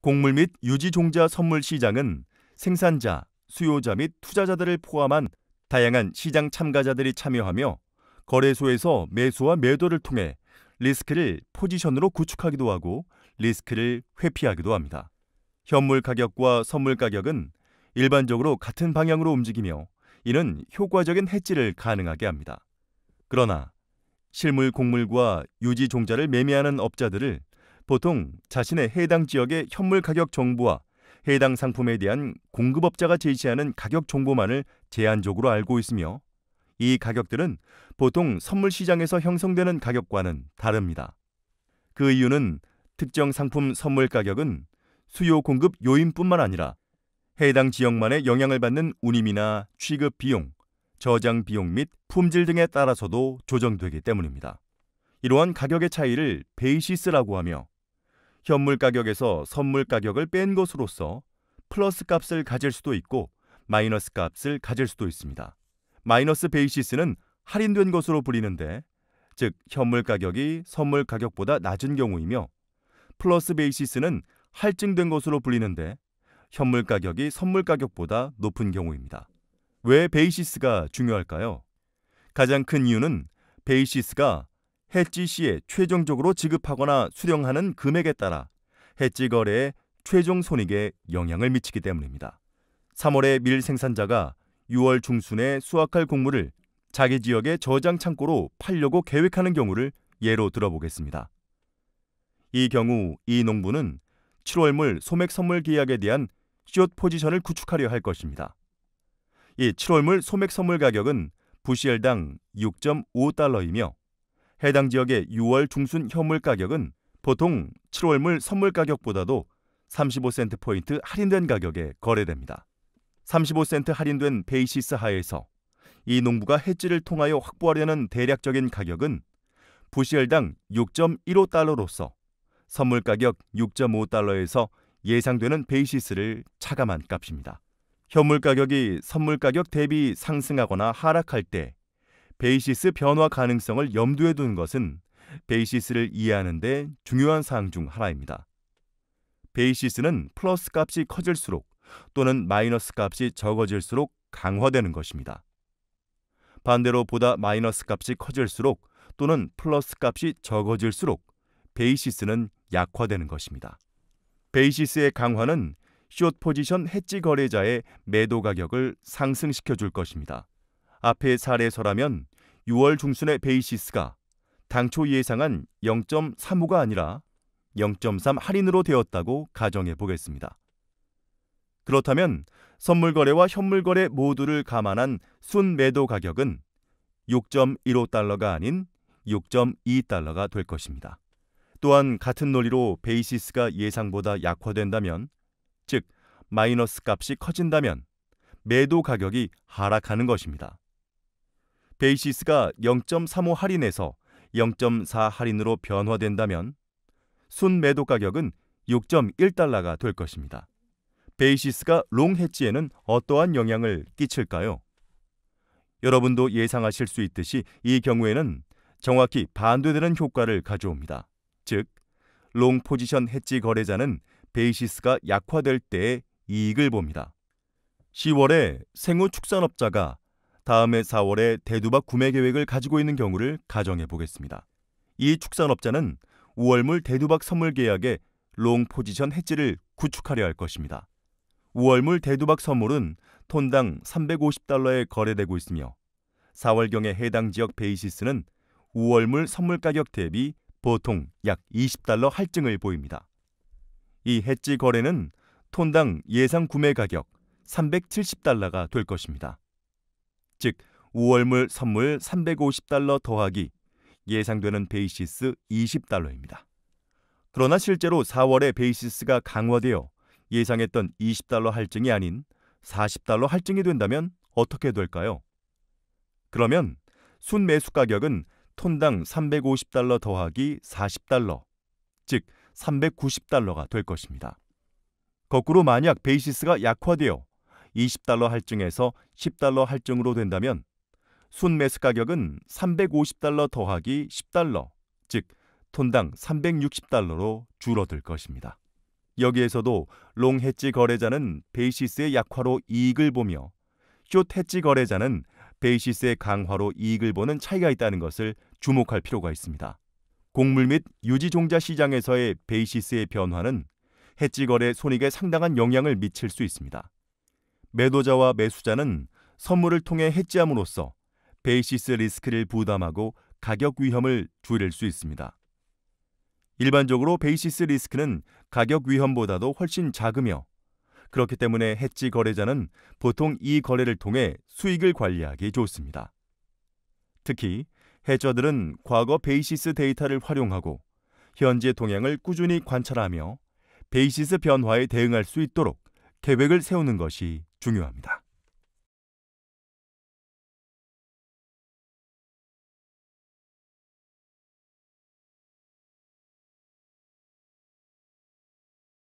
곡물 및 유지종자 선물 시장은 생산자, 수요자 및 투자자들을 포함한 다양한 시장 참가자들이 참여하며 거래소에서 매수와 매도를 통해 리스크를 포지션으로 구축하기도 하고 리스크를 회피하기도 합니다. 현물 가격과 선물 가격은 일반적으로 같은 방향으로 움직이며 이는 효과적인 해지를 가능하게 합니다. 그러나 실물 곡물과 유지 종자를 매매하는 업자들을 보통 자신의 해당 지역의 현물 가격 정보와 해당 상품에 대한 공급업자가 제시하는 가격 정보만을 제한적으로 알고 있으며 이 가격들은 보통 선물 시장에서 형성되는 가격과는 다릅니다. 그 이유는 특정 상품 선물 가격은 수요 공급 요인뿐만 아니라 해당 지역만의 영향을 받는 운임이나 취급 비용, 저장 비용 및 품질 등에 따라서도 조정되기 때문입니다. 이러한 가격의 차이를 베이시스라고 하며 현물 가격에서 선물 가격을 뺀 것으로서 플러스 값을 가질 수도 있고 마이너스 값을 가질 수도 있습니다. 마이너스 베이시스는 할인된 것으로 불리는데, 즉 현물 가격이 선물 가격보다 낮은 경우이며 플러스 베이시스는 할증된 것으로 불리는데 현물 가격이 선물 가격보다 높은 경우입니다. 왜 베이시스가 중요할까요? 가장 큰 이유는 베이시스가 해지 시에 최종적으로 지급하거나 수령하는 금액에 따라 해지 거래의 최종 손익에 영향을 미치기 때문입니다. 3월에 밀 생산자가 6월 중순에 수확할 곡물을 자기 지역의 저장 창고로 팔려고 계획하는 경우를 예로 들어보겠습니다. 이 경우 이 농부는 7월물 소맥 선물 계약에 대한 숏 포지션을 구축하려 할 것입니다. 이 7월물 소맥 선물 가격은 부시엘당 6.5달러이며 해당 지역의 6월 중순 현물 가격은 보통 7월물 선물 가격보다도 35센트포인트 할인된 가격에 거래됩니다. 35센트 할인된 베이시스 하에서 이 농부가 해지를 통하여 확보하려는 대략적인 가격은 부시엘당 6.15달러로서 선물 가격 6.5달러에서 예상되는 베이시스를 차감한 값입니다. 현물 가격이 선물 가격 대비 상승하거나 하락할 때 베이시스 변화 가능성을 염두에 두는 것은 베이시스를 이해하는 데 중요한 사항 중 하나입니다. 베이시스는 플러스 값이 커질수록 또는 마이너스 값이 적어질수록 강화되는 것입니다. 반대로 보다 마이너스 값이 커질수록 또는 플러스 값이 적어질수록 베이시스는 약화되는 것입니다. 베이시스의 강화는 숏 포지션 해지 거래자의 매도 가격을 상승시켜 줄 것입니다. 앞의 사례서라면 6월 중순의 베이시스가 당초 예상한 0.35가 아니라 0.3 할인으로 되었다고 가정해 보겠습니다. 그렇다면 선물 거래와 현물 거래 모두를 감안한 순 매도 가격은 6.15달러가 아닌 6.2달러가 될 것입니다. 또한 같은 논리로 베이시스가 예상보다 약화된다면, 즉 마이너스 값이 커진다면 매도 가격이 하락하는 것입니다. 베이시스가 0.35 할인에서 0.4 할인으로 변화된다면 순 매도 가격은 6.1달러가 될 것입니다. 베이시스가 롱 해지에는 어떠한 영향을 끼칠까요? 여러분도 예상하실 수 있듯이 이 경우에는 정확히 반대되는 효과를 가져옵니다. 즉, 롱 포지션 해지 거래자는 베이시스가 약화될 때의 이익을 봅니다. 10월에 생후 축산업자가 다음해 4월에 대두박 구매 계획을 가지고 있는 경우를 가정해 보겠습니다. 이 축산업자는 5월물 대두박 선물 계약에 롱 포지션 해지를 구축하려 할 것입니다. 5월물 대두박 선물은 톤당 350달러에 거래되고 있으며 4월경에 해당 지역 베이시스는 5월물 선물 가격 대비 보통 약 20달러 할증을 보입니다. 이 해지 거래는 톤당 예상 구매 가격 370달러가 될 것입니다. 즉 5월물 선물 350달러 더하기 예상되는 베이시스 20달러입니다. 그러나 실제로 4월에 베이시스가 강화되어 예상했던 20달러 할증이 아닌 40달러 할증이 된다면 어떻게 될까요? 그러면 순 매수 가격은 톤당 350달러 더하기 40달러, 즉 390달러가 될 것입니다. 거꾸로 만약 베이시스가 약화되어 20달러 할증에서 10달러 할증으로 된다면 순 매수 가격은 350달러 더하기 10달러, 즉 톤당 360달러로 줄어들 것입니다. 여기에서도 롱 해지 거래자는 베이시스의 약화로 이익을 보며 숏 해지 거래자는 베이시스의 강화로 이익을 보는 차이가 있다는 것을 주목할 필요가 있습니다. 곡물 및 유지 종자 시장에서의 베이시스의 변화는 해지 거래 손익에 상당한 영향을 미칠 수 있습니다. 매도자와 매수자는 선물을 통해 해지함으로써 베이시스 리스크를 부담하고 가격 위험을 줄일 수 있습니다. 일반적으로 베이시스 리스크는 가격 위험보다도 훨씬 작으며 그렇기 때문에 해지 거래자는 보통 이 거래를 통해 수익을 관리하기 좋습니다. 특히 해저들은 과거 베이시스 데이터를 활용하고 현재 동향을 꾸준히 관찰하며 베이시스 변화에 대응할 수 있도록 계획을 세우는 것이 중요합니다.